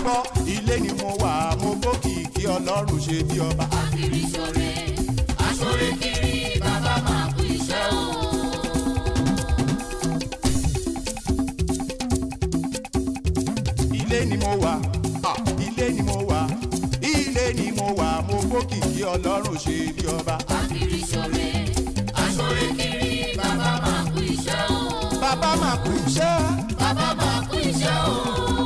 gbọ́ ilé ni mo wà mo gbókìkí ọlọ́run ṣe bí ọba. àkìrí ṣoore aṣoore kiri bàbá máa kú iṣẹ́ o. ilé ni mo wà ilé ni mo wà ilé ni mo wà mo gbókìkí ọlọ́run ṣe bí ọba. àkìrí ṣoore aṣoore kiri bàbá máa kú iṣẹ́ o. bàbá máa kú iṣẹ́. bàbá máa kú iṣẹ́ o.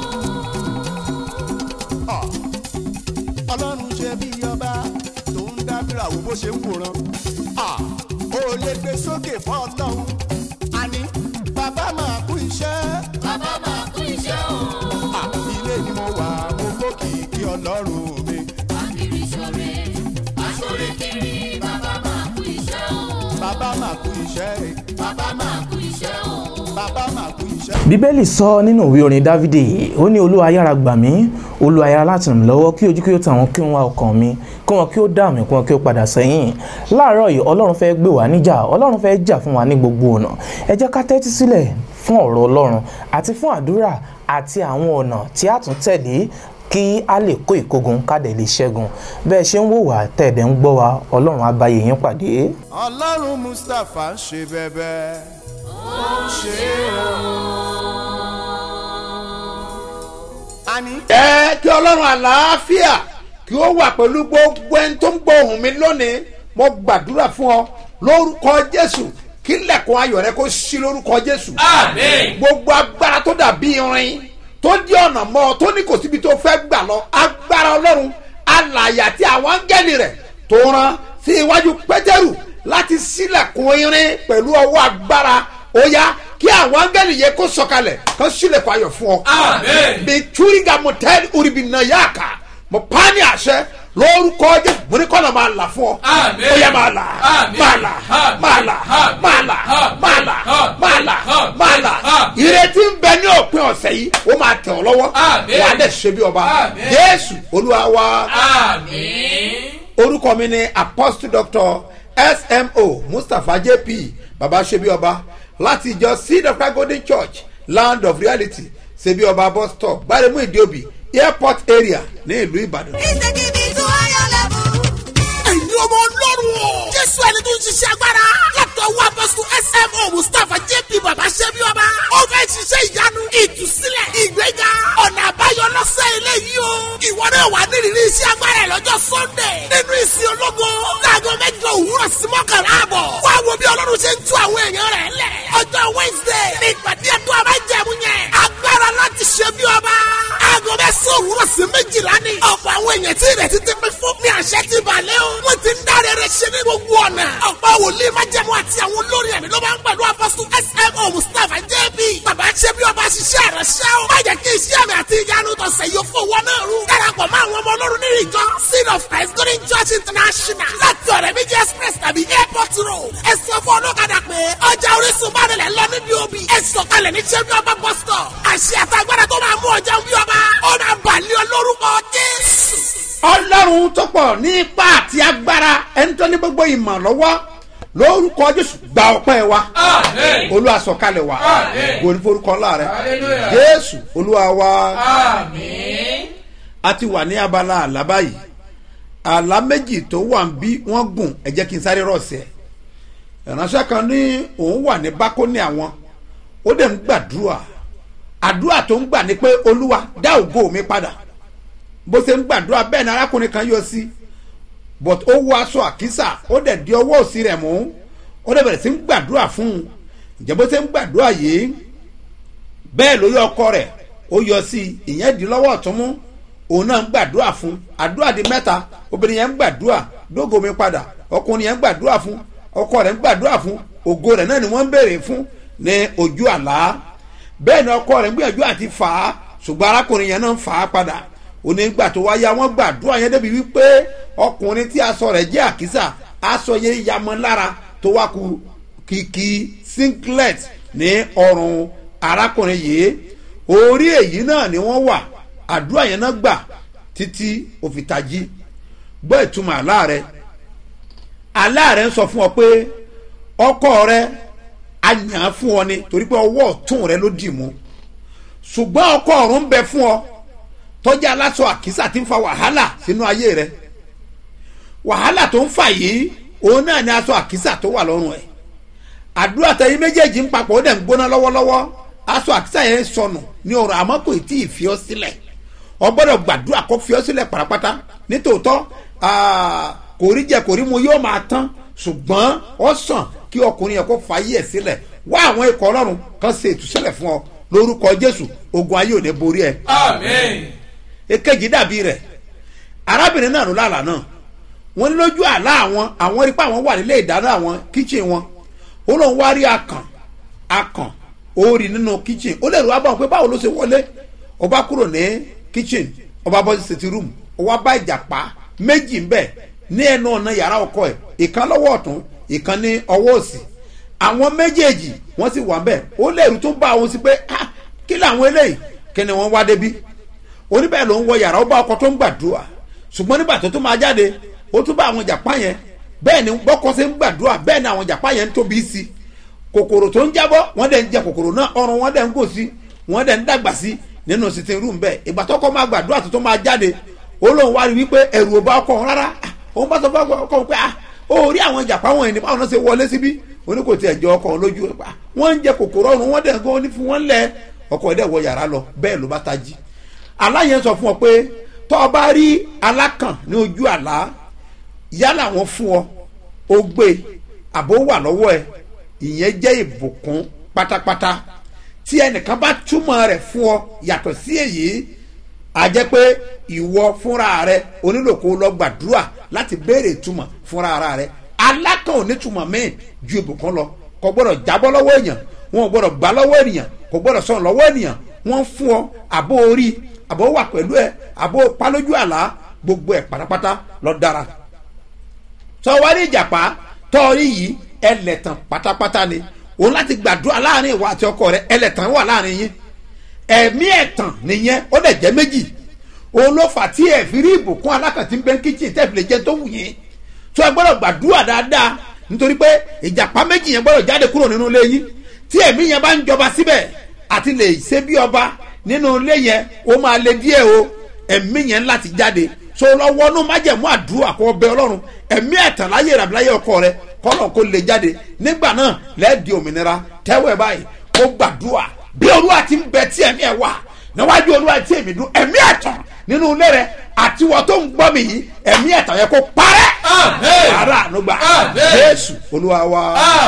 ọlọ́run ṣe bí ọba tó ń dábìrà wo bó ṣe ń wòran. ó lè gbé sókè fún ọlọ́run. àní bàbá máa kú iṣẹ́. bàbá máa kú iṣẹ́ o. ilé ni mo wà mo gbókìkí ọlọ́run mi. àkìrí ṣoore aṣoore kiri bàbá máa kú iṣẹ́ o. bàbá máa kú iṣẹ́. bàbá máa kú iṣẹ́ o. bàbá máa kú iṣẹ́. bíbélì sọ nínú ìwé orin dávidi ó ní olúwa yára gbà mí olúwa yára láti ràn mí lọ́wọ́ kí ojú kí ó tà wọ́n kí wọ́n wá ọkàn mi kí wọ́n kí ó dà mí kí wọ́n kí ó padà sẹ́yìn. láàárọ̀ yìí ọlọ́run fẹ́ gbé wa níjà ọlọ́run fẹ́ jà fún wa ní gbogbo ọ̀nà. ẹ jẹ́ ká tẹ́tí sílẹ̀ fún ọ̀rọ̀ ọlọ́run àti fún àdúrà àti àwọn ọ̀nà tí a tún tẹ̀lé kí a lè kó ìkógun ká dẹ̀ lè ṣẹ́gun. bẹ́ẹ̀ ṣe ń wò wá tẹ̀dẹ̀ ń gbọ́ wa ọlọ́run á bá yín pàdé. ọlọ́run mustapha ń ṣe bẹ́bẹ́ ó ṣe àní. ẹ kí ọlọ́run àlàáfíà kí ó wà pẹ̀lú gbogbo ẹni tó ń gbọ́ ohùn mi lónìí mo gbàdúrà fún ọ lórúkọ jésù kí lẹ̀kùn ayọ̀ rẹ kó ṣí lórúkọ jésù. àmín. gbogbo agbára tó dàbí irin tó di ọ̀nà mọ́ ọ tó ní kò síbi tó fẹ́ gbà lọ agbára ọlọ́run alààyè àti àwọn áńgẹ́lì rẹ̀ tó rán sí iwájú pétérù láti ṣílẹ̀kùn irin pẹ̀lú ọwọ́ agbára ó yá kí àwọn áńgẹ́lì yẹ kó sọ̀kalẹ̀ kó ṣílẹ̀kùn ayọ̀ fún ọ. àmín. bí túrígà mọ̀tẹ́lì uribina yáàkà mo pa á ní àṣẹ lórúkọ jésù mo ní kọ́nà máa là fún ọ. àmín. ó yá máa là máa là máa là máa là máa là máa là máa là ìrètí ń bẹ ní òpin ọ̀sẹ̀ yìí ó máa tẹ̀ ọ́ lọ́wọ́ àmín. wà á dẹ̀ ṣe bí ọba àmín. jésù olúwa wa. àmín. orúkọ mi ni apostle doctor smo mustapha jp baba ṣe bí ọba láti ìjọ seed of christ golden church land of reality ṣe bí ọba bus stop gbáremú ìdíòbí airport area ní ìlú ìbàdàn. ẹ̀yin ọmọ ọlọ́run o. jésù ẹni tó ń ṣiṣẹ́ agbára. látọwọ́ apọ́sù smo mustapha jp baba ṣẹ́bi ọba. ó fẹ́ ṣiṣẹ́ ìyanu ìtúsílẹ̀ ìgbéga ọ̀nà àbáyọ lọ́sẹ̀ eléyìí o. ìwọ náà wà nírìírí iṣẹ́ agbára ẹ̀ lọ́jọ́ sunday. nínú ìsìn ológo láago mẹ́jọ òwúrọ̀ sí mọ́kànlá àbọ̀. wá wo bí ọlọ́run ṣe ń tú àwọn èèyàn rẹ̀ lẹ̀. ọjọ́ wednesday ní ìpàdé ẹ̀dùn abájẹ̀mú yẹn. agbára láti ṣe bí ọba. aago mẹ́sàn-án òwúrọ̀ sí méjìlá ni. ọ̀pọ̀ àwọn èèyàn tí ìrètí ti pín fún mi àṣẹ ti balẹ̀ o. wọ́n ti ń dáre rẹ̀ ṣe ní gbogbo ọ̀nà. ọ̀pọ̀ wòlíì májẹ̀mú àti àwọn olórin ẹ̀mí ló máa ń pẹ̀lú apọ́sù smo mustapha jb. bàbá ṣe bí ọba ṣiṣẹ́ rẹ̀ ṣẹ́ o. má jẹ́ kí iṣẹ́ mi àti ìyanu tọ̀sẹ̀ yóò fowó náà rú. darapọ̀ mọ́ àwọn ọmọ ọlọ́run nínú ìjọ seed of christ golden church international. láti ọ̀rẹ́ méjì express tàbí airport road. ẹ sọ fún ọlọ́kadà pé ọjà orísun bá nílẹ̀ lọ níbi òbí. ẹ sọ̀kalẹ̀ ní ṣe bí ọba bus stop. àṣẹ àtàgbàdà tó máa mú ọjà bí ọba. ó máa bàlẹ́ ọ lórúkọ jésù. ọlọ́run tó pọ̀ ní ipá àti agbára ẹni tó ní gbogbo ìmọ̀ lọ́wọ́ lórúkọ jésù gba ọpẹ́ wa. àmín. olúwa sọ̀kalẹ̀ wa. àmín. gòrí forúkọ ńlá rẹ. Hallelujah. jésù olúwa wa. àmín. a ti wà ní abala àlá báyìí àlá méjì tó wà ń bí wọ́n gùn ẹ jẹ́ kí n sáré rọ̀ọ̀sẹ̀ ìránṣẹ́ kan ní òun wà ní bákóní àwọn ó dẹ̀ ń gbàdúrà àdúrà tó ń gbà ní pé olúwa dá ògo mi padà bó ṣe ń gbàdúrà bẹ́ẹ̀ ni arákùnrin kan yọ sí but ó wọ aṣọ àkísà ó dẹ̀ di ọwọ́ òsì rẹ̀ mú ó dẹ̀ bẹ̀rẹ̀ sí ń gbàdúrà fún un ǹjẹ́ bó ṣe ń gbàdúrà yìí bẹ́ẹ̀ lórí ọkọ rẹ̀ ó yọ sí ìyẹn di lọ́wọ́ ọ̀tún mú òun náà ń gbàdúrà fún àdúrà di mẹ́ta obìnrin yẹn ń gbàdúrà dógò mi padà ọkùnrin yẹn ń gbàdúrà fún ọkọ rẹ̀ ń gbàdúrà fún ògo rẹ̀ náà ni wọ́n ń béèrè fún ní ojú àlá bẹ́ẹ̀ ni ọkọ rẹ̀ ń gbìyànjú àti fà á ṣùgbọ́n arákùnrin yẹn náà ń fà á padà onígbà tó wáyà wọ́n gbàdúrà yẹn débi wípé ọkùnrin tí aṣọ rẹ̀ jẹ́ àkísà aṣọ yẹn yamọ lára tó wá ku kìkì singlet ní ọrùn arákùnrin yìí orí èyí náà ni wọ́n wà àdúrà yẹn náà gbà títí òfìtají gbọ́ ìtumọ̀ àlá rẹ̀ ń sọ fún ọ pé ọkọ rẹ̀ a yàn án fún ọ ni torí pé ọwọ́ ọ̀tún rẹ̀ ló dì mú ṣùgbọ́n ọkọ ọ̀run ń bẹ fún ọ tọ́jú aláṣọ àkísà tí ń fa wàhálà sínú ayé rẹ wàhálà tó ń fà yìí òun náà ni aṣọ àkísà tó wà lọ́rùn ẹ̀ àdúrà tẹ̀yìn méjèèjì ń papọ̀ ó dẹ̀ ń gbóná lọ́wọ́lọ́wọ́ aṣọ àkísà yẹn sọnù ní ọ̀rọ̀ àmọ́ kò tí ì fi ọ́ sílẹ̀ ọ gbọ́dọ̀ gbàdúrà kó fi ọ́ sílẹ̀ pàràpàtà nítòótọ́ kò rí jẹ kò rí mu yóò máa tán ṣùgbọ́n ó sàn kí ọkùnrin yẹn kó fa ayé ẹ̀ sílẹ̀ wá àwọn ikọ̀ ọlọ́run kan ṣe ìtúsílẹ̀ fún ọ lórúkọ jésù ogun ayé ò ní borí ẹ. Àmín. èkejì dàbí rẹ̀ arábìnrin náà ló lálàá náà wọ́n ní lójú àlá àwọn rí pé àwọn wà nílé ìdáná àwọn kíchìn wọn ó lóun wá rí akàn ó rí nínú kíchìn ó lè rú abáwọn pé báwo ló ṣe wọlé ó bá kúrò ní kíchìn ó bá bọ́ sí sitting room ó wá bá ìjàpá méjì ń bẹ ní ẹnu ọ̀nà yàrá ọkọ ẹ̀ ìkan lọ́wọ́ ọ̀tún ìkan ní ọwọ́ òsì àwọn méjèèjì wọ́n sì wà ń bẹ̀ ó lè rú tó bá àwọn sí pé kí làwọn eléyìí kí ni wọ́n wá débi oníbẹ̀ ló ń wọ yàrá ó bá ọkọ tó ń gbàdúrà ṣùgbọ́n nígbà tó tún máa jáde ó tún bá àwọn jàpá yẹn bẹ́ẹ̀ ni bọ́kọ ṣe ń gbàdúrà bẹ́ẹ̀ ni àwọn jàpá yẹn ń tóbi sí kòkòrò tó ń jábọ́ wọ́n dẹ̀ ń jẹ kòkòrò náà ọrùn wọ́n dẹ̀ ń gò sí wọ́n dẹ̀ ń dàgbà sí nínú sitting room bẹ́ẹ̀ ìgbà tó kọ́ máa gbàdúrà tó tún máa jáde ó lóun wá rí wípé ẹ̀rù ò bá ọkọ òun rárá òun bá sọ fún ọkọ pé ó rí àwọn jàpá wọn yẹn ní báwọn náà ṣe wọlé síbí oní kò tiẹ̀ jọ ọkọ lójú wọ́n ń jẹ kòkòrò ọrùn wọ́n dẹ̀ ń gò ní fún wọn lẹ̀ ọkọ ẹ̀dẹ̀ wọ yàrá lọ bẹ́ẹ̀ ló bá tají aláyẹn sọ fún ọ pé tọ́ ọ bá rí alákàn ní ojú àlá yálà wọn fún ọ ó gbé àbó wà lọ́wọ́ ẹ ìyẹn jẹ́ ìbùkún pátápátá tí ẹnìkan bá túmọ̀ rẹ̀ fún ọ yàtọ̀ sí èyí a jẹ́ pé ìwọ fúnra rẹ onílò kó lọ gbàdúrà láti béèrè ìtumọ̀ fúnra ara rẹ alákàn ò ní túmọ̀ míì ju ìbùkún lọ kò gbọ́dọ̀ jábọ́ lọ́wọ́ èèyàn wọn ò gbọ́dọ̀ gbà lọ́wọ́ ènìyàn kò gbọ́dọ̀ sọ̀rọ̀ lọ́wọ́ ènìyàn wọ́n fún ọ àbó orí àbó wà pẹ̀lú ẹ àbó palójú àlá gbogbo ẹ̀ pátápátá lọ dára sọ wá ní ìjàpá tọ́ọ̀rí yìí ẹlẹ́tàn pátápátá ni òun láti gbàdúrà láàrin ìwà àti ọkọ rẹ ẹlẹ́tàn wà láàrin yín ẹ̀mí ẹ̀tàn nìyẹn ó dẹ̀ jẹ́ méjì òun ló fà tí ẹ̀ fi rí ìbùkún alákàtí ń bẹ kíchìn tẹ́ fi lè jẹ́ tó wù yín tó ẹ gbọ́dọ̀ gbàdúrà dáadáa nítorí pé ìjàpá méjì yẹn gbọ́dọ̀ jáde kúrò nínú ilé yín tí ẹ̀mí yẹn bá ń jọba síbẹ̀ àti lè ṣe bí ọba nínú ilé yẹn ó máa le díẹ̀ o ẹ̀mí yẹn láti jáde so lọ́wọ́ inú májẹ̀mú àdúrà kó bẹ ọlọ́run ẹ̀mí ẹ̀tàn láyé ìràbíláyé ọkọ rẹ kọ́nà kó lè jáde nígbà náà lẹ́ẹ̀dì òmìnira tẹ́wọ̀ ẹ̀ báyìí kó gbàdúrà bí olúwa ti ń bẹ tí ẹ̀mí ẹ̀ wà níwájú olúwa tí èmi dún ẹ̀mí ẹ̀tàn nínú ilé rẹ àti wọ́n tó ń gbọ́ mi yìí ẹ̀mí ẹ̀tàn yẹ kó parẹ́ ara ànúgbà Jésù olúwa wa.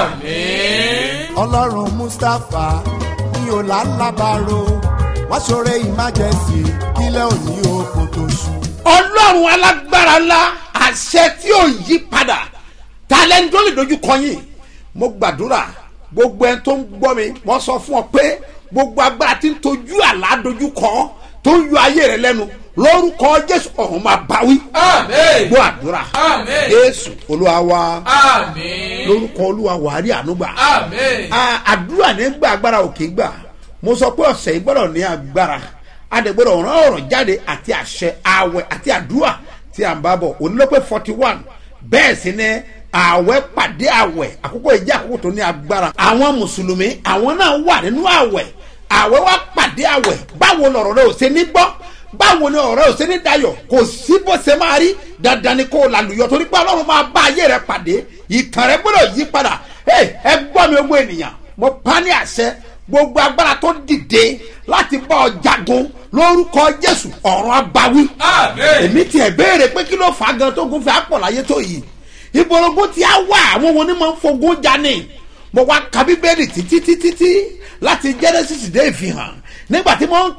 ọlọ́run Mustapha ní ọ̀làlábàárò wá ṣoore emergency kílẹ̀ òní okun tó ṣú. ọlọ́run alágbára ńlá àṣẹ tí ò yí padà talẹ́ni tó lè dojú kọ yín mo gbàdúrà gbogbo ẹni tó ń gbọ́ mi wọ́n sọ fún ọ pé gbogbo agbára tí ń tojú àlá dojú kọ tó ń yọ ayé rẹ lẹ́nu lórúkọ Jésù ọ̀run máa báwí. Àmín. gbọ́ àdúrà. Àmín. Jésù olúwa wa. Àmín. lórúkọ olúwa wàá rí ànúgbà. Àmín. àdúrà nígbà agbára òkè gbà mo sọ pé ọ̀sẹ̀ yìí gbọ́dọ̀ ní agbára adẹ̀gbọ́dọ̀ rán ọ̀rọ̀ jáde àti àṣẹ àwẹ̀ àti àdúrà tí à ń bá bọ̀ onílọ́pẹ́ 41 bẹ́ẹ̀ sì ni àwẹ̀ pàdé àwẹ̀ àkókò ìjẹ́ àkókò tó ní agbára àwọn mùsùlùmí àwọn náà wà nínú àwẹ̀ àwẹ̀ wá pàdé àwẹ̀ báwo lọ̀rọ̀ rẹ ò ṣe ní gbọ́ báwo ni ọ̀rẹ́ ò ṣe ní dayọ̀ kò sí bó ṣe máa rí dandan ni kó o lálùyọ torí pé ọlọ́run máa bá ayé rẹ pàdé ìtàn rẹ gbọ́dọ̀ yí padà ẹ gbọ́ mi gbogbo ènìyàn mo pa ní àṣẹ gbogbo agbára tó dìde láti bá ọ jagun lórúkọ Jésù ọ̀run abawí. èmi tiẹ̀ béèrè pé kí ló fà á gan tó gun fẹ́ àpọ̀ láyé tó yìí ìbòrògùn tí a wà àwọn wọn ni máa ń fogun jani mo wá ka bíbélì títí láti Genesis dé ìfihàn nígbà tí mo ń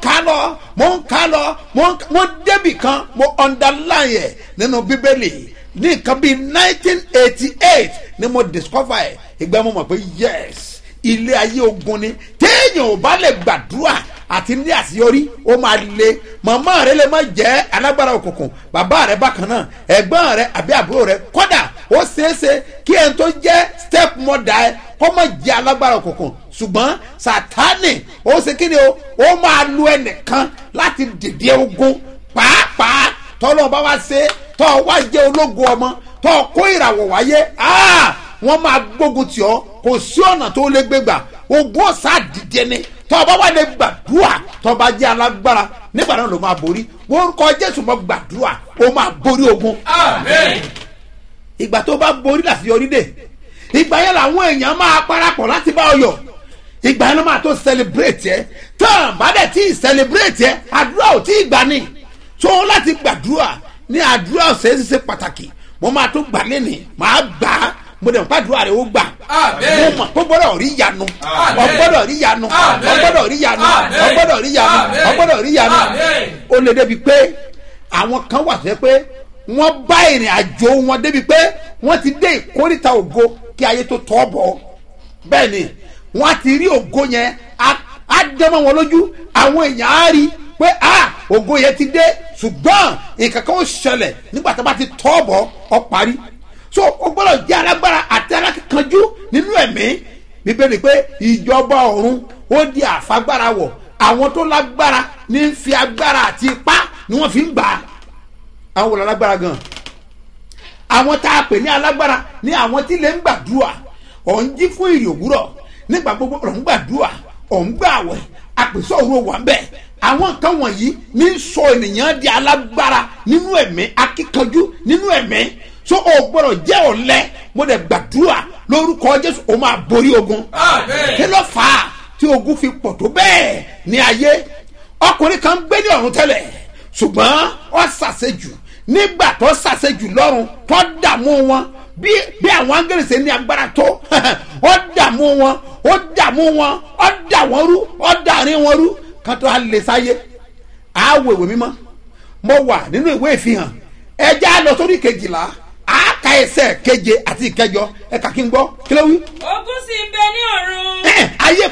kà lọ mo débì kan mo underline ẹ̀ nínú bíbélì ní nǹkan bíi 1988 ni mo discover ẹ̀ ìgbà mo mọ̀ pé yes ilé ayé ogun ni téèyàn ò bá lè gbàdúrà àti ní àṣeyọrí ó máa le màmá rẹ lè má jẹ́ alágbára òkùnkùn bàbá rẹ bákan náà ẹ̀gbọ́n rẹ àbí àbúrò rẹ kódà ó ṣeéṣe kí ẹni tó jẹ́ step mother ẹ kó má jẹ́ alágbára òkùnkùn ṣùgbọ́n Sátánì ó ṣe kí ni ó máa lu ẹnìkan láti dìde ogun pàápàá tọ́lọ́ bá wá ṣe tọ́ wá jẹ́ ológun ọmọ tọ́ kó ìràwọ̀ wáyé wọ́n máa gbógun tì ọ́ kò sí ọ̀nà tó lè gbégbà ogun ọ̀sà dìde ni tọ́ bá wà lè gbàdúrà tọ́ bá jẹ́ alágbára nígbà náà ló máa borí orúkọ Jésù mo gbàdúrà ó máa borí ogun. Àmín. ìgbà tó bá borí láṣeyọrí dé ìgbà yẹn làwọn èèyàn máa parapọ̀ láti bá ọ yọ̀ ìgbà yẹn ló máa tó celebrate ẹ tán bá dẹ̀ tí celebrate ẹ àdúrà ò tí ì gbà ní tó láti gbàdúrà ní àdúrà ọ̀sẹ̀ ṣe pàtàkì mo máa tó gbà lẹ́nìí máa gbà á mo dẹ̀ pàdúrà rẹ̀ ó gbà mo mọ̀ kó gbọ́dọ̀ rí yanu ọgbọ́dọ̀ rí yanu ọgbọ́dọ̀ rí yanu ọgbọ́dọ̀ rí yanu ọgbọ́dọ̀ rí yanu ó lè débi pé àwọn kan wà sẹ́ pé wọ́n bá ìrìn àjò wọn débi pé wọ́n ti dé ìkórìtà ògo kí ayé tó tọ́ bọ̀ bẹ́ẹ̀ ni wọ́n ti rí ògo yẹn á dánmọ́ wọn lójú àwọn èèyàn á rí pé ògo yẹn ti dé ṣùgbọ́n nǹkan kan ó ṣẹlẹ̀ nígbà tó bá ti tọ́ bọ̀ ọ parí so o gbọ́dọ̀ jẹ́ alágbára àti alákanjú nínú ẹ̀mí bíbélì pé ìjọba ọ̀run ó di àfagbára wọ̀ àwọn tó lágbára ní fi agbára àti ipá ni wọ́n fi ń gbà á àwọn wò lálágbára gan àwọn tá a pè ní alágbára ní àwọn tí lè ń gbàdúrà ọ̀ ń jí fún ìrì òwúrọ̀ nígbà gbogbo ọ̀ ń gbàdúrà ọ̀ ń gbààwẹ̀ àpèsè òru wà ń bẹ̀ àwọn nǹkan wọ̀nyí ní sọ ènìyàn di alágbára nínú ẹ̀mí akíkanjú nínú ẹ̀mí so o gbọ́dọ̀ jẹ́ ọ̀lẹ mo dẹ̀ gbàdúrà lórúkọ Jésù o máa borí ogun kí ló fà á tí ogun fi pọ̀ tó bẹ́ẹ̀ ní ayé ọkùnrin kan gbé ní ọ̀run tẹ́lẹ̀ ṣùgbọ́n ó ṣàṣejù nígbà tó ṣàṣejù lọ́run tó dààmú wọn bí àwọn áńgẹ́lì ṣe ní agbára tó ó dààmú wọn ó dààmú wọn ó dà wọ́n rú ó dàrin wọn rú kan tó a lè sáyé àwọ̀ ìwé mímọ́ mo wà nínú ìwé ìfihàn ẹjẹ́ á lọ sórí 12 àáka ẹsẹ̀ 7 àti 8 ẹ̀ka kí n gbọ́ kí ló wí. ogun sì ń bẹ ní ọ̀run.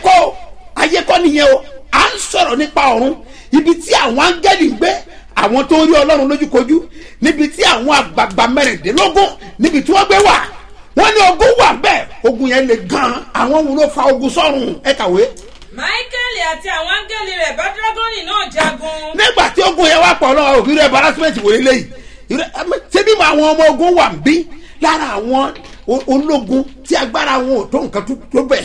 ayé kọ́ nìyẹn o à ń sọ̀rọ̀ nípa ọ̀run ibi tí àwọn áńgẹ́lì ń gbé àwọn tó rí Ọlọ́run lójúkojú níbi tí àwọn àgbààgbà 14 níbi tí wọ́n gbé wà wọ́n ní ogun wà bẹ́ẹ̀ ogun yẹn le gan-an àwọn wo ló fa ogun sọ́run ẹ kàwé. Máíkẹ́lì àti àwọn áńgẹ́lì rẹ̀ bá dírágọ́nì náà jagun. nígbà tí ogun yẹn wá pọ̀ lọ́wọ́ òbí rẹ̀ embarrassment wò lélẹ́yìí ṣebí mo àwọn ọmọ ogun wà ń bí lára àwọn ológun tí agbára wọn ò tó nǹkan tó bẹ̀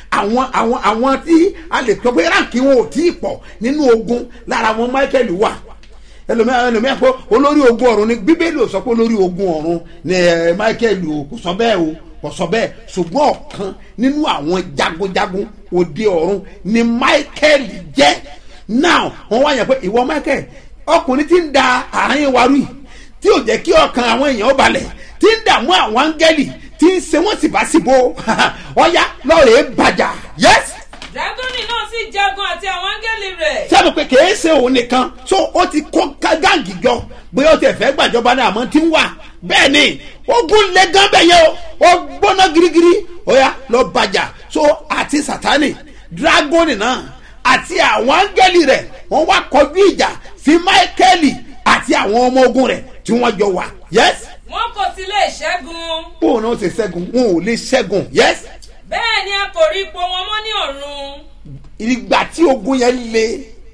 àwọn tí a lè sọ pé ránkì wọn ò tí ì pọ̀ nínú ogun lára wọn Máíkẹ́lì wà ẹlòmíràn pé olórí ogun ọ̀run ni bíbélì ò sọ pé olórí ogun ọ̀run ni Máíkẹ́lì o kò sọ bẹ́ẹ̀ o kò sọ bẹ́ẹ̀ ṣùgbọ́n ọ̀kan nínú àwọn jagunjagun òde ọ̀run ni Máíkẹ́lì jẹ́ now wọ́n wá yàn pé ìwọ Máíkẹ́lì ọkùnrin tí ń da àárín wa rú yìí tí ò jẹ́ kí ọkàn àwọn èèyàn balẹ̀ tí ń dààmú àwọn áńgẹ́lì tí ń ṣe wọ́n síbáṣíbó ọ̀yá lọ́ọ̀rẹ́ bàjá yes. dírágọ́nì náà sì jagun àti àwọn áńgẹ́lì rẹ̀. sábà pé kìí ṣe òun nìkan so ó ti kó gáàngì jọ bóyá ó ti fẹ́ gbàjọba náà àmọ́ tí ń wà bẹ́ẹ̀ ni ogun lè gán bẹ́ẹ̀ yẹn o ó gbóná girigiri ọ̀yá lọ bàjá so àti Sátánì dírágọ́nì náà àti àwọn áńgẹ́lì rẹ̀ wọ́n wá kọjú ìjà sí Máíkẹ́lì àti àwọn ọmọ ogun rẹ̀ tí wọ́n jọ wà yes. wọn kò sì lè ṣẹ́gun. bóun náà ṣe ṣẹ́gun wọn ò lè ṣẹ́gun yes. bẹ́ẹ̀ ni a kò rí ipò wọn mọ́ ní ọ̀run. ìgbà tí ogun yẹn le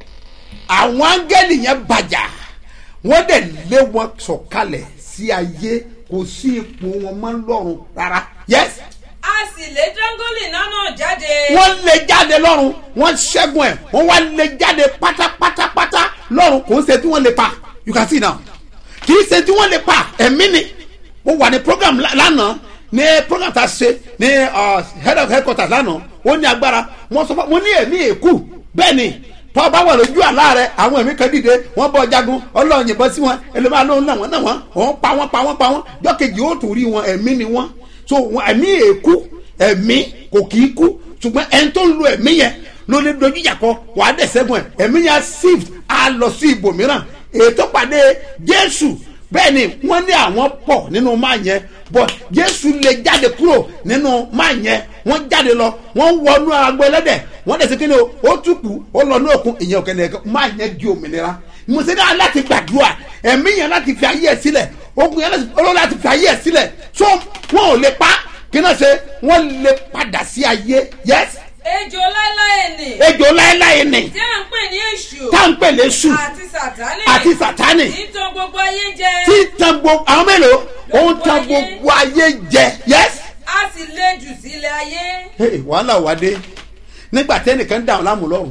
àwọn áńgẹ́lì yẹn bàjá wọ́n dẹ̀ lé wọn sọ̀kalẹ̀ sí ayé kò sí ipò wọn mọ́ lọ́run rárá yes. a sì lé dírágọ́nì náà jáde. wọ́n lé jáde lọ́run wọ́n ṣẹ́gun ẹ̀ wọ́n wá lé jáde pátápátápátá lọ́run kò ń ṣe tí wọ́n lè pa you can see now kì í ṣe tí wọ́n lè pa ẹ̀mí ni mo wà ní program lánàá ní program tá a ṣe ní head of headquarters lánàá ó ní agbára mo sọ fún mo ní ẹ̀mí èkú bẹ́ẹ̀ ni tọ́ bá wà lójú àlá rẹ̀ àwọn ẹ̀mí kan dìde wọ́n bọ́ jagun Ọlọ́run yìnbọn sí wọn ẹlòmíràn lóhùn náà wọ́n wọ́n pa wọ́n jọ́kejì ó tún rí wọn ẹ̀mí ni wọ́n so ẹ̀mí èkú ẹ̀mí kò kì í kú ṣùgbọ́n ẹni tó ń lo ẹ̀mí yẹn ló lè dojú ìjà kọ wàá dẹ̀ ṣẹ́gun ẹ̀ ẹ̀mí yẹn shift á lọ sí ibòmíràn ètò pàdé Jésù bẹ́ẹ̀ ni wọ́n ní àwọn pọ̀ nínú máa yẹn but Jésù lè jáde kúrò nínú máa yẹn wọ́n jáde lọ wọ́n wọnú agbo ẹlẹ́dẹ̀ wọ́n dẹ̀ sí kí ni ó túkù ó lọ ní òkun ìyẹn òkè nìkan máa yẹn di òmìnira mùsùlùmí náà láti gbàdúrà ẹ̀mí yẹn láti fi ayé ẹ̀ sílẹ̀ ogun yẹn láti fi ayé ẹ̀ sílẹ̀ so wọn ò lè pa kí náà ṣe wọ́n lè padà sí ayé yes. ejò láéláé ni. ejò láéláé ni. tí à ń pè ní èṣù. tá à ń pè ní èṣù. àti Sátánì. tí tan gbogbo ayé jẹ. tí tan gbogbo àwọn mélòó. ó ń tan gbogbo ayé jẹ. yes. a sì lé jù sílẹ̀ ayé. wàhálà wá dé nígbà tẹ́nìkan dà ọ́ láàmú lọ́rùn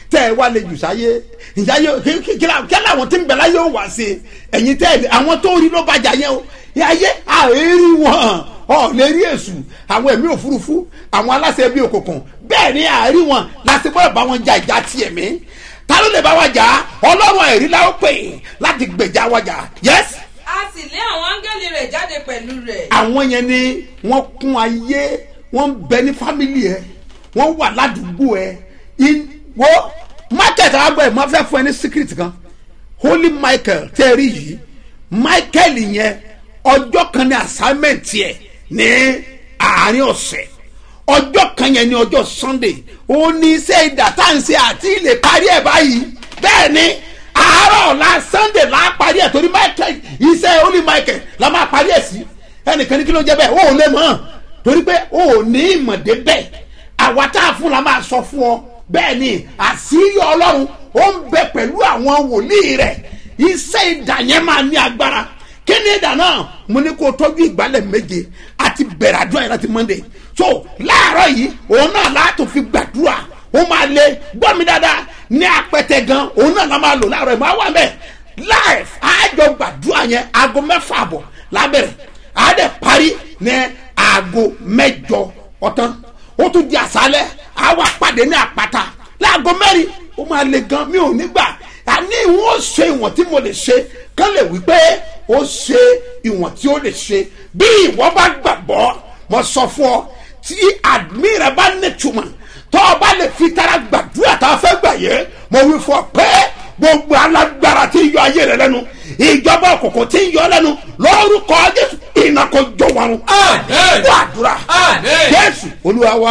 tẹ́ ẹ wá lè jù sáyé ìyáyé kí làwọn tí ń bẹ láyé ó wá sí ẹ̀yin tẹ́ ẹ àwọn tó rí ló bàjá yẹn o ayé àárí wọn ọ̀ lè rí èṣù àwọn ẹ̀mí òfurufú àwọn aláṣẹ bí òkùnkùn bẹ́ẹ̀ ni àárí wọn láti gbọ́dọ̀ bá wọn jà ìjà tiẹ̀ mí ta ló lè bá wa jà ọlọ́run ẹ̀rí la ó pè láti gbèjà wa jà yes. a sì lé àwọn áńgẹ́lì rẹ̀ jáde pẹ̀lú rẹ̀. àwọn yẹn ni wọ́n kún ayé wọ́n ń bẹ ní fámìlì ẹ̀ wọ́n wà ládùúgbò ẹ̀ wo market àgbà ẹ̀ máa fẹ́ fún ẹ ní secret kan holy michael tẹ́ ẹ rí yìí michael yẹn ọjọ́ kan ní assignment yẹ ní àárín ọ̀sẹ̀ ọjọ́ kan yẹn ní ọjọ́ sunday ó ní iṣẹ́ ìdá tá à ń ṣe àti ilé parí ẹ̀ báyìí bẹ́ẹ̀ ni àárọ̀ ọ̀la sunday la parí ẹ̀ torí michael iṣẹ́ holy michael la máa parí ẹ̀ sí ẹnìkan ní kí ló jẹ́ bẹ́ẹ̀ ó lè mọ̀ torí pé ó ní ìmọ̀dé bẹ́ẹ̀ àwa tá a fún la máa sọ fún ọ bẹ́ẹ̀ ni àṣírí ọlọ́run ó ń bẹ pẹ̀lú àwọn wòlíì rẹ̀ iṣẹ́ ìdá yẹn máa ní agbára kí ni ìdá náà mo ní kó tọ́jú ìgbálẹ̀ méje àti bẹ̀rẹ̀ àdúrà yẹn láti monday so láàárọ̀ yìí òun náà látò fi gbàdúrà ó máa lé gbọ́ mi dáadáa ní apẹtẹ gan òun náà la máa lò láàárọ̀ yìí máa wà mẹ́ live àjọ gbàdúrà yẹn aago 6:30 lábẹ̀rẹ̀ àádẹ́ parí ní aago 8 ọ̀tán ó tún di àṣálẹ́ àwa pàdé ní àpáta láago 4 ó máa le gan mi ò ní gbà àní ìwọ̀n ṣe ìwọ̀n tí mo lè ṣe kán lè wí pé ó ṣe ìwọ̀n tí ó lè ṣe bí ìwọ bá gbàgbọ́ mo sọ fún ọ tí àdmí rẹ bá nítumọ̀ tó o bá lè fi tara gbàdúrà tá a fẹ́ gbà yẹ mo wí fún ọ pé gbogbo alágbára tí ń yọ ayé rẹ lẹ́nu ìjọba òkùnkùn tí ń yọ lẹ́nu lórúkọ Jésù iná kò jó wọn. àdúrà Jésù Olúwa wa.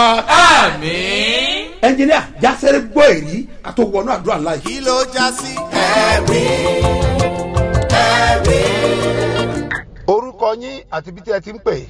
àmín. ẹnjìníà jásẹ́rẹ́ gbọ́ èrí ká tó wọnú àdúrà láì. kí ló já sí ẹ̀rí ẹ̀rí. orúkọ yín àti bí tí ẹ ti ń pè.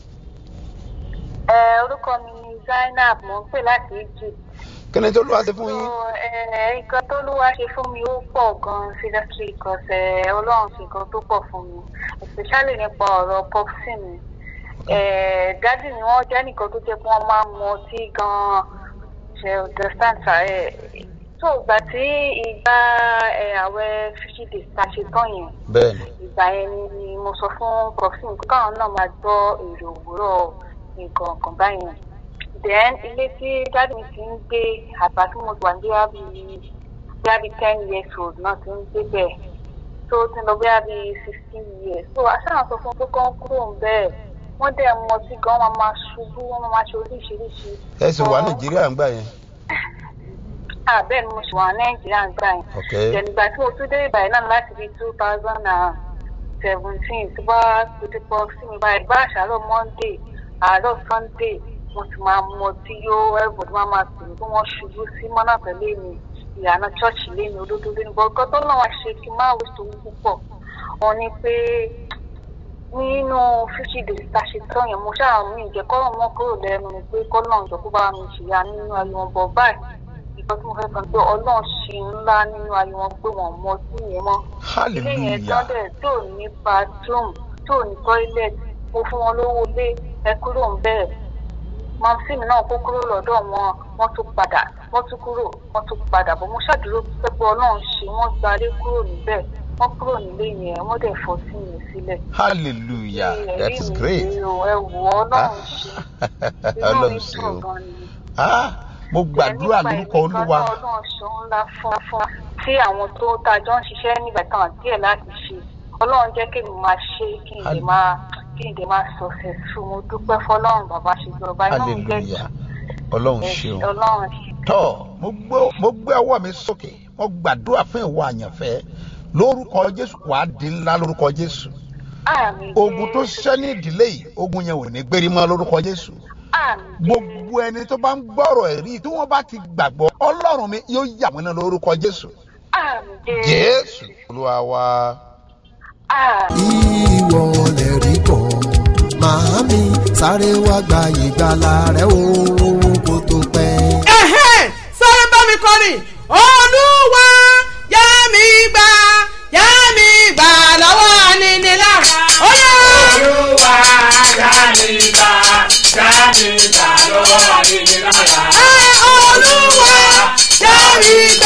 orúkọ mi ni Zainab mo ń pè láti Egypt. kí ni tó lùwà ṣe fún yín. nǹkan tó lùwà ṣe fún mi ó pọ̀ gan-an seriously because Ọlọ́run ṣe nǹkan tó pọ̀ fún mi especially nípa ọ̀rọ̀ popsi mi. dádì ni wọ́n jẹ́ nìkan tó jẹ́ pé wọ́n máa ń mu ọtí gan-an ṣe understand sáré. tó ìgbà tí ìgbà àwẹ̀ 50 days ta ṣe tán yẹn. bẹ́ẹ̀ni. ìgbà yẹn ni mo sọ fún popsi mi pé káwọn náà máa gbọ́ èrè òwúrọ̀ nǹkan kan báyìí. Then ilé tí dáàdì mi ti ń gbé àgbà tí mo wà ní bí 10 years old náà ti ń gbé bẹ́ẹ̀ tó ti lọ bí 16 years. So aṣáà sọ fún pé kán kúrò ń bẹ́ẹ̀ wọ́n dẹ̀ mọ sí gan wọn máa ṣubú wọn máa ṣe oríṣiríṣi. ẹ sì wà Nàìjíríà ń gbà yẹn. bẹ́ẹ̀ ni mo ṣì wà Nàìjíríà ń gbà yẹn. ìjẹ̀nìgbà tí mo tún dé ìbàyẹ̀ náà láti bí 2017 tó bá ti pọ̀ sí mi báyìí bá àṣàrò Monday àárọ̀ Sunday wọ́n ti máa mú ọtí yó everybody máa pèrè bí wọ́n ṣubú sí mọ́nà tẹ̀lé mi ìyànà chọ́ọ̀chì lé mi olódó lé mi gbọ́dọ̀ tó náà wá ṣe kí n máa wí tó púpọ̀ wọ́n ní pé nínú 50 days ta ṣe tán yẹn mo ṣáà mú ìjẹ́ kọ́rọ̀ wọn kúrò lẹ́nu ni pé kọ́lọ́n jọ kó bá mi ṣìyà nínú ayé wọn bọ̀ báyìí ìgbà tí mo fẹ́ kàn pé Ọlọ́run ṣe ńlá nínú ayé wọn pé wọ́n mọ ọtí yẹn mọ́ ilé yẹn tọ́lẹ̀ tó ní bathroom tó ní toilet mo fún wọn lówó lé ẹ kúrò ń bẹ́ẹ̀ mọ̀mísí mi náà kó kúrò lọ́dọ̀ wọn wọ́n tún padà wọ́n tún kúrò wọ́n tún padà bọ̀ mo ṣàdúró pẹ́pẹ́ Ọlọ́run ṣe wọ́n gbalé kúrò níbẹ̀ wọ́n kúrò nílé yẹn wọ́n dẹ̀ fọ́ sí mi sílẹ̀. hallelujah that is great. ẹ wò Ọlọ́run ṣe inú mi dùn gan ni. mo gbàdúrà lórúkọ Olúwa. Ọlọ́run ṣe ńlá fún tí àwọn tó tajọ́ ń ṣiṣẹ́ nígbà tán díẹ̀ láti ṣe Ọlọ́run jẹ́ kí mi máa ṣe kí n lè máa successful mo dúpẹ́ fọlọ́run bàbá ṣe jọba inú mi jẹ́ Ọlọ́run ṣeun tọ́ mo gbé ọwọ́ mi sókè mo gbàdúrà fún ìwọ àyànfẹ́ lórúkọ Jésù wàá di ńlá lórúkọ Jésù ogun tó ṣẹ́ ní ìdílé yìí ogun yẹn ò ní gbérí mọ́ lórúkọ Jésù gbogbo ẹni tó bá ń gbọ́rọ̀ ẹ̀rí tí wọ́n bá ti gbàgbọ́ Ọlọ́run mi yóò yà wọ́n náà lórúkọ Jésù Jésù Olúwa wa. ìwọ lè rí bọ̀ màámi sáré wá gba ìgbàlà rẹ o kó tó pẹ́. sáré bá mi kọrin Olúwa yá mi gbà lọ́wọ́ nínilára. Olúwa yá mi gbà lọ́wọ́ nínilára. Olúwa yá mi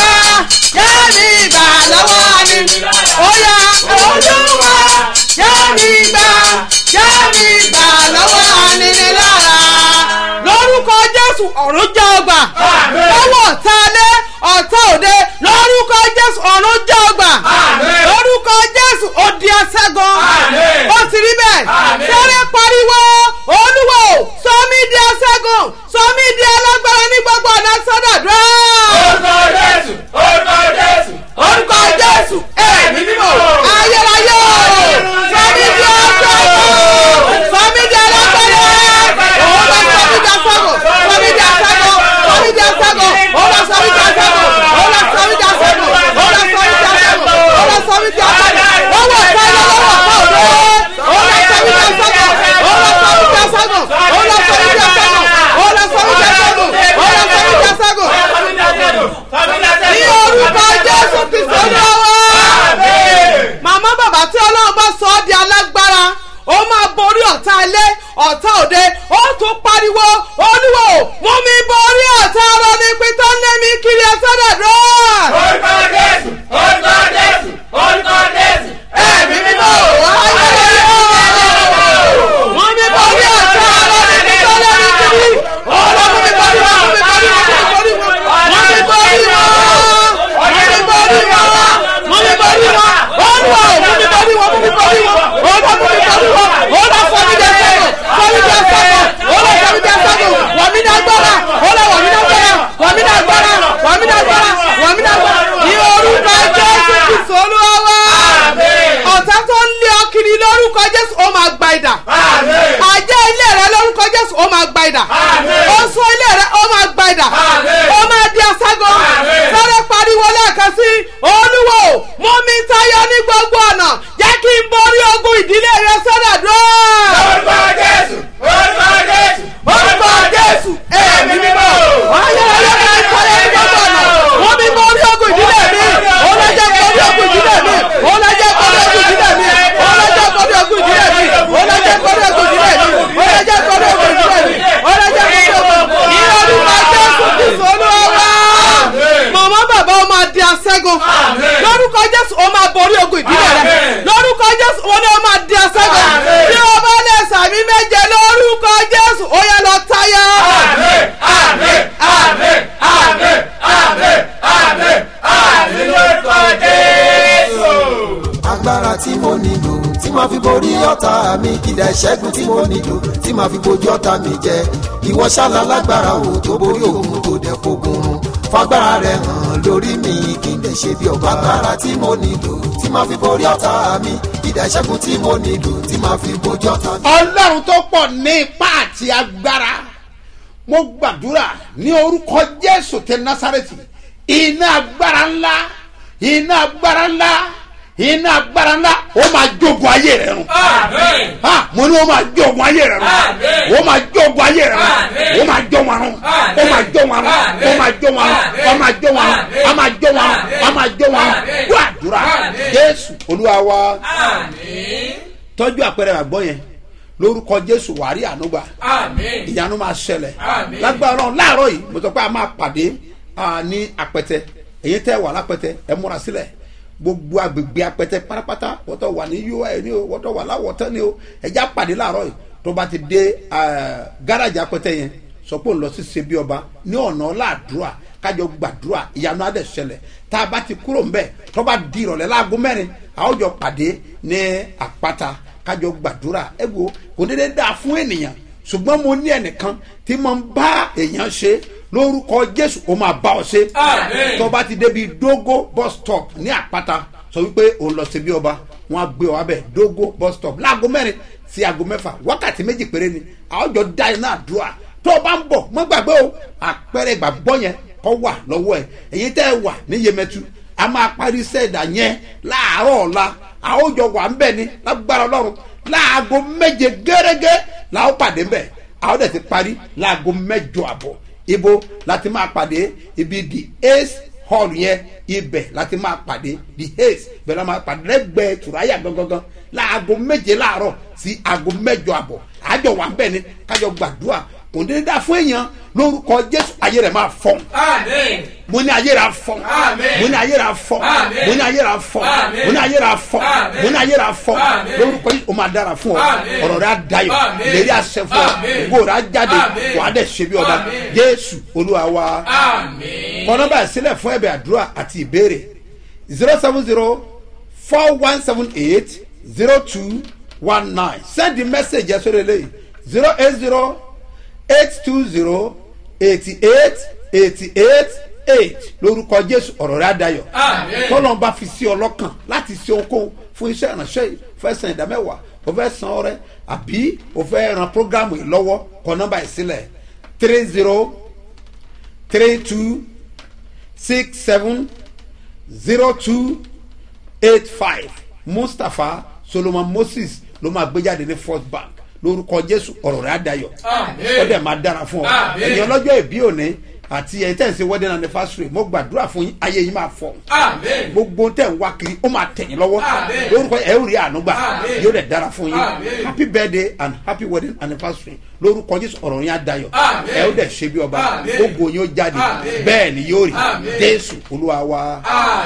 jésù ọ̀run jẹ́ ọgbà lọ́wọ́ ọ̀tá alẹ́ ọ̀tá òde lórúkọ jésù ọ̀run jẹ́ ọgbà lórúkọ jésù òdi aṣẹ́gun ó ti rí bẹ́ẹ̀ sáré pariwo olúwo sọmí di aṣẹ́gun sọmí di alágbára ní gbogbo ọ̀nà sọ́dọ̀dọ́. orúkọ jésù orúkọ jésù orúkọ jésù ẹ̀mí mímọ́ ayérayé sọmí di aṣẹ́gun sọmí di alágbára òun lọ sọmí di aṣẹ́gun sọmí di aṣẹ́gun sọmí di aṣẹ́gun òun lọ sọmí di aṣẹ́gun òun lọ sọmí di aṣẹ́gun òun lọ sọmí di aṣẹ́gun òun lọ sọmí di aṣẹ́gun lọ́wọ́ ọ̀tá ilé lọ́wọ́ ọ̀tá òde òun lọ sọmí di aṣẹ́gun òun lọ sọmí di aṣẹ́gun òun lọ sọmí di aṣẹ́gun òun lọ sọmí di aṣẹ́gun òun lọ sọmí di aṣẹ́gun ní orúkọ jésù kristu olúwa màmá bàbá tí ọlọ́run bá sọ ọ́ di alágbára ó máa borí ọ̀tá ilé ọ̀tá òde ó tún pariwo olúwo mú mi borí ọ̀tá ọ̀rọ̀ ní pitọ́ lé mi kiri ẹsẹ̀ dàdúrà. orúkọ jésù orúkọ jésù orúkọ jésù ẹ̀mí mímọ́ ayẹyẹ mú mi borí ọ̀tá ọ̀rọ̀ ní pitọ́ lé mi kiri ọ̀rọ̀ mú mi borí wọn mú mi borí wọn mú mi borí wọn mú mi borí wọn mú mi borí wọn olúwo mú mi borí wọn mú mi borí wọn olúwo mú mi borí wọn olúwo sọmi dẹ sẹgùn olúwo sọmi dẹ sẹgùn wàmí ní agbára olúwo wàmí ní agbára wàmí ní agbára wàmí ní agbára wàmí ní agbára ní orúkọ jésù kristu olúwa wa ọ̀tá tó ń lé ọ kiri lórúkọ jésù ó máa gba idà àjẹ́ ilé rẹ lórúkọ jésù ó máa gba idà oṣù ilé rẹ ó máa gba idà ó máa di aṣẹ́gun sáré pariwo lẹ́ẹ̀kan sí olúwo mú mi tayọ ní gbogbo ọ̀nà jẹ́ kí n borí ogun ìdílé rẹ sọ́dọ̀dọ́. orúkọ jésù orúkọ jésù orúkọ jésù ẹ̀mí mímọ́ ayẹyẹ máa ń sáré ní gbogbo ọ̀nà mú mi borí ogun ìdílé mi olójẹ́ borí ogun ìdílé mi olójẹ́ borí ogun ìdílé mi olójẹ́ borí ogun ìdílé mi olójẹ́ borí ogun ìdílé mi olójẹ́ borí ogun ìdílé mi olójẹ́ borí ogun ní orúkọ jésù kristu olúwa màmá bàbá ó máa di aṣẹ́gun lórúkọ jésù ó máa borí ogun ìdílé rẹ lórúkọ jésù ó ní ó máa di aṣẹ́gun bí o bá lè sàmì méje lórúkọ jésù ó yẹ lọ táyà. àmín àmín àmín àmín àmín àmín lórúkọ jésù. agbára tí mo nílò tí màá fi borí ọ̀tá mi ìdá ìṣẹ́gun tí mo nílò tí màá fi bojú ọ̀tá mi jẹ ìwọ ṣáàlà lágbára o tó borí òun tó dẹ̀ fogun run fagbára rẹ̀ hàn lórí mi kí n dẹ̀ ṣe bí ọba agbára tí mo nílò tí màá fi borí ọ̀tá mi ìdá ìṣẹ́gun tí mo nílò tí màá fi bojú ọ̀tá mi. ọlọ́run tó pọ̀ ní ipá àti agbára mo gbàdúrà ní orúkọ jésù tẹ násárẹ́tì iná agbára ńlá iná agbára ńlá iná agbára ńlá ó máa jogun ayé rẹ run mo ní ó máa jogun ayé rẹ run ó máa jogun ayé rẹ run ó máa jó wọn run ó máa jó wọn run ó máa jó wọn run ó máa jó wọn run ó máa jó wọn run ó máa jó wọn run gbàdúrà jésù olúwa wa tọ́jú àpẹẹrẹ àgbọ̀ yẹn lórúkọ jésù wàrí ànúgbà ìyanu máa ṣẹlẹ̀ lágbára ọlọ́run láàárọ̀ yìí mo sọ pé a máa pàdé ní apẹtẹ èyí tẹ́ wà lápẹtẹ ẹ múra sílẹ̀ gbogbo agbègbè apẹtẹ pátápátá wọ́tọ̀ wà ní ui ni o wọ́tọ̀ wà láwọ̀tán ni o ẹ̀já pàdé láàárọ̀ yìí tó bá ti dé gáràjì apẹtẹ yẹn sọ pé òun lọ sí ṣebí ọba ní ọ̀nà ọ̀làdúrà kájọ gbàdúrà ìyanu á dẹ̀ ṣẹlẹ̀ tá a bá ti kúrò ńbẹ̀ tó bá di ìrọ̀lẹ́ láago mẹ́rin a ó jọ pàdé ní àpáta kájọ gbàdúrà ẹ wo kò dédé dáa fún ènìyàn ṣùgbọ́n mo ní ẹnìkan tí mo ń bá èèyàn ṣe lórúkọ jésù ó máa bá ọ ṣe tó bá ti débi dógó bus stop ní àpáta sọ wípé òun lọ ṣebí ọba wọn á gbé ọ abẹ dógó bus stop láago mẹ́rin sí aago mẹ́fà wákàtí méjì péré ni a ó jọ dá iná àdúrà tó o bá ń bọ̀ mọ́ gbàgbé o àpẹẹrẹ ìgbàgbọ́ yẹn kọ́ wà lọ́wọ́ ẹ̀ èyí tẹ́ ẹ wà ní yemẹtu a máa parí sẹ́ẹ̀dà yẹn láàárọ̀ ọ̀la a ó jọ wà ń bẹ̀ ni lágbára ọlọ́run láago méje gẹ́gẹ́ la ó pàdé ń bẹ̀ a ó dẹ̀ ti parí láago mẹ́jọ àbọ̀ ibo láti máa pàdé ibi the ace hall yẹn ibẹ̀ láti máa pàdé the ace bẹ́ẹ̀ la máa pàdé lẹ́gbẹ̀ẹ́ tùráyà gangan láago méje láàárọ̀ sí aago mẹ́jọ àbọ̀ àjọ wà ń bẹ̀ ni kájọ gbàdúrà kò ní dá fún èèyàn lórúkọ Jésù ayé rẹ̀ máa fọ́n. mo ní ayé rẹ̀ fọ́n. mo ní ayé rẹ̀ fọ́n. mo ní ayé rẹ̀ fọ́n. mo ní ayé rẹ̀ fọ́n. mo ní ayé rẹ̀ fọ́n. lórúkọ Jésù o máa dára fún ọ ọ̀rọ̀ rẹ̀ á dayọ̀ lérí àṣẹ fún ọ ògo rẹ̀ á jáde wàá dẹ̀ ṣe bí ọba Jésù Olúwa wa. kọ nọ́mbà sílẹ̀ fún ẹ̀bẹ̀ àdúrà àti ìbéèrè 07041780219 send the message yẹn sórí eléyìí 08082088888 lórúkọ Jésù ọ̀rọ̀ rẹ̀ adayọ̀ tọ́lọ́n bá fi sí ọlọ́kàn láti ṣe ohunkóhun fún iṣẹ́ ìránṣẹ́ yìí fẹ́ san ìdámẹ́wàá o fẹ́ san ọrẹ àbí o fẹ́ ran programu yìí lọ́wọ́ kọ nọ́mbà yìí sílẹ̀ 3032670285 Mustapha Solomon Moses ló máa gbé jáde ní First Bank lórúkọ Jésù ọ̀rọ̀ rẹ̀ adayọ̀ ó dẹ̀ máa dára fún ọ ẹ̀yin ọlọ́jọ́ ìbí òní àti ẹ̀yin tẹ̀ ń ṣe wedding anniversary mo gbàdúrà fún yín ayé yín máa fọ́ gbogbo tẹ̀ ń wá kiri ó máa tẹ̀yìn lọ́wọ́ lórúkọ ẹ̀ ò rí àánú gbà yóò dẹ̀ dára fún yín happy birthday and happy wedding anniversary lórúkọ Jésù ọ̀rọ̀ yín adayọ̀ ẹ̀ ó dẹ̀ ṣe bí ọba gbogbo yín ó jáde bẹ́ẹ̀ ni yóò rí Jésù Olúwa wa.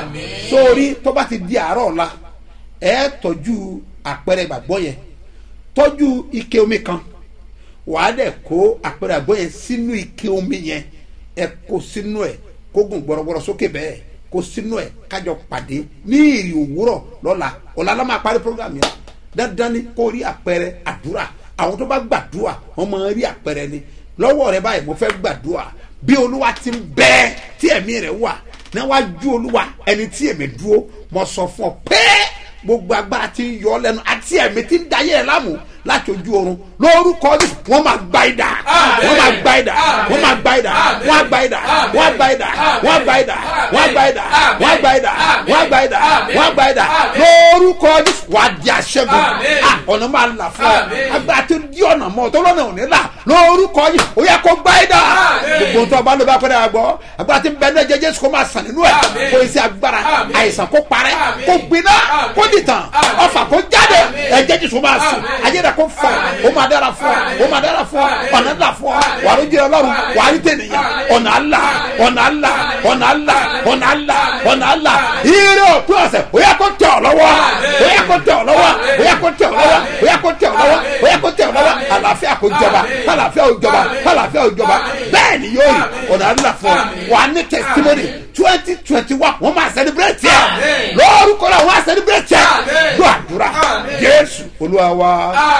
sórí tó bá ti di àárọ̀ ọ̀la ẹ̀ tọ́jú àpẹẹrẹ ìgbàgbọ́ yẹn tọ́jú ike omi kan wàá dẹ̀ kó àpẹẹrẹ àgbọ̀ yẹn sínú ike omi yẹn ẹ kó sínú ẹ kó gùn gbọrọgbọrọ sókè bẹ́ẹ̀ kó sínú ẹ kájọ pàdé ní ìrì òwúrọ̀ lọ́la ọ̀la la máa parí program yẹn dandan ni kó rí àpẹẹrẹ àdúrà àwọn tó bá gbàdúrà wọn máa rí àpẹẹrẹ ni lọ́wọ́ rẹ báyìí mo fẹ́ gbàdúrà bí Olúwa ti ń bẹ tí ẹ̀mí rẹ̀ wà níwájú Olúwa ẹni tí ẹ̀mí dúró mo sọ fún ọ pé gbogbo agbára ti ń yọ lẹ́nu àti ẹ̀mí ti ń dayé ẹ̀ láàmú láti ojú oorun lórúkọ Jésù wọ́n máa gba idà wọ́n máa gba idà wọ́n máa gba idà wọ́n á gba idà wọ́n á gba idà wọ́n á gba idà wọ́n á gba idà wọ́n á gba idà wọ́n á gba idà wọ́n á gba idà lórúkọ Jésù wà á di àṣẹ́gun ọ̀nà máa là fún ọ agbára tó di ọ̀nà mọ́ tó lọ́nà òní là lórúkọ Jésù ó yẹ kó gba idà gbogbo tó bá ló bá pẹ́ dà gbọ́ agbára tí ń bẹ ní ẹ̀jẹ̀ Jésù kó máa sàn nínú ẹ̀ kó esi agbára àìsàn kó parẹ́ kó gbiná kó dìtàn ọfà kó jáde ẹ̀jẹ̀ Jésù máa sùn ayé rẹ̀ kó fọ o máa dára fún ọ o máa dára fún ọ ọ̀nà ńlá fún ọ wà á lójú Ọlọ́run wà á rí tènìyàn ọ̀nà ńlá ọ̀nà ńlá ọ̀nà ńlá ọ̀nà ńlá ọ̀nà ńlá ire òpin ọ̀sẹ̀ ó yẹ kó tẹ̀ ọ́ lọ́wọ́ ó yẹ kó tẹ̀ ọ́ lọ́wọ́ ó yẹ kó tẹ̀ ọ́ lọ́wọ́ ó yẹ kó tẹ̀ ọ́ lọ́wọ́ ó yẹ kó tẹ̀ ọ́ lọ́wọ́ àlàáfíà kó jọba àlàáfíà ó jọba àlàáfíà ó jọba bẹ́ẹ̀ ni yóò rí ọ̀nà ńlá fún ọ wà á ní testimony 2021 wọ́n máa celebrate ẹ̀ lórúkọ náà wọ́n á celebrate ẹ̀ lọ́ àdúrà Jésù Olúwa wa.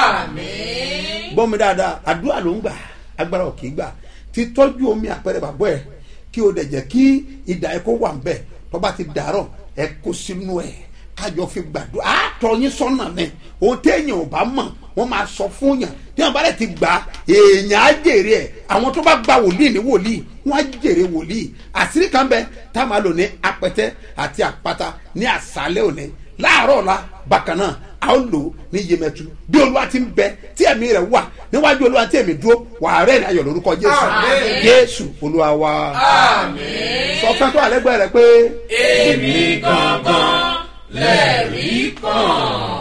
Bọ́mi dáadáa àdúrà ló ń gbà agbára ò kì í gbà ti tọ́jú omi àpẹẹrẹ bàbọ́ ẹ̀ kí o dẹ̀ jẹ́ kí ìdá ẹ̀ kó wà ń bẹ̀ tó bá ti dàárọ̀ ẹ̀ kó sínú ẹ̀ kájọ fi gbàdúrà àtọ̀ yín sọ́nà ni ohun téèyàn ò bá mọ̀ wọ́n máa sọ fún yàn tí wọ́n bá lè ti gbà èèyàn á jèrè ẹ̀ àwọn tó bá gba wòlíì ní wòlíì wọ́n á jèrè wòlíì àṣírí kan bẹ tá a máa lò ní apẹtẹ àti àpáta ní àṣálẹ́ òní láàárọ̀ ọ̀la bákan náà a ó lò ní Yemẹtu bí Olúwa ti ń bẹ tí ẹ̀mí rẹ̀ wà níwájú Olúwa tí ẹ̀mí dúró wà á rẹ́rìn ayọ̀ lórúkọ Jésù Jésù Olúwa wa. sọ fẹ́ tó àlẹ́gbẹ́ rẹ pé èmi gangan lẹ́rìí kan.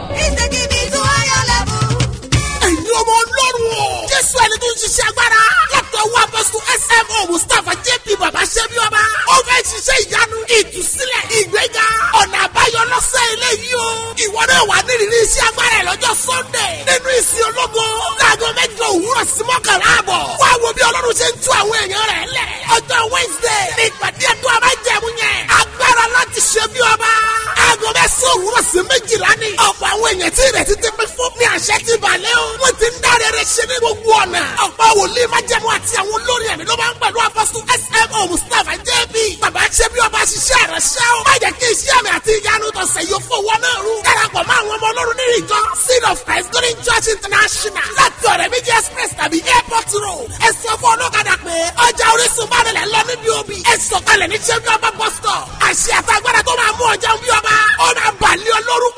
ẹ̀yin ọmọ Ọlọ́run o Jésù ẹni tó ń ṣiṣẹ́ agbára látọwọ́ apọ́sítù SMO Mustapha JP bàbá ṣẹ́bí ọba ó fẹ́ ṣiṣẹ́ ìyanu ìtúsílẹ̀ ìgbéga ọ̀nà àbáyọ lọ́sẹ̀ eléyìí o ìwọ náà wà nírìírí iṣẹ́ agbára ẹ̀ lọ́jọ́ Sunday nínú ìsìn ológo láago 8 òwúrọ̀ sí 11 àbọ̀ wá wo bí Ọlọ́run ṣe ń tú àwọn èèyàn rẹ̀ lẹ̀ ọjọ́ Wednesday ní ìpàdé ẹ̀dùn àbájẹ̀mú yẹn agbára láti ṣe bí ọba aago 9 òwúrọ̀ sí 12 ní ọ̀pọ̀ àwọn èèyàn tí ìrètí ti pín fún ní àṣẹ ti balẹ̀ o wọ́n ti ń dáre rẹ̀ ṣe ní gbogbo ọ̀nà ọ̀pọ̀ wòlíì májẹ̀mú àti àwọn olórin ẹ̀mí ló máa ń pẹ̀lú apọ́sítù SMO Mustapha JP bàbá ṣe bí ọba ṣiṣẹ́ ìránṣẹ́ o má jẹ́ kí iṣẹ́ àmì àti ìyanu tọ̀sẹ̀ yóò fowó náà rú darapọ̀ mọ́ àwọn ọmọ Ọlọ́run nínú ìjọ Seed of Christ Golden Church International láti ọ̀rẹ́ méjì express tàbí airport road ẹ sọ fún ọlọ́kadà pé ọjà Orísun bá nílẹ̀ lọ níbi òbí ẹ sọ̀kalẹ̀ ní ṣẹ́bí ọba bus stop àṣẹ àtàgbàdà tó máa mú ọjà bí ọba ó máa bà lé ọ lórúkọ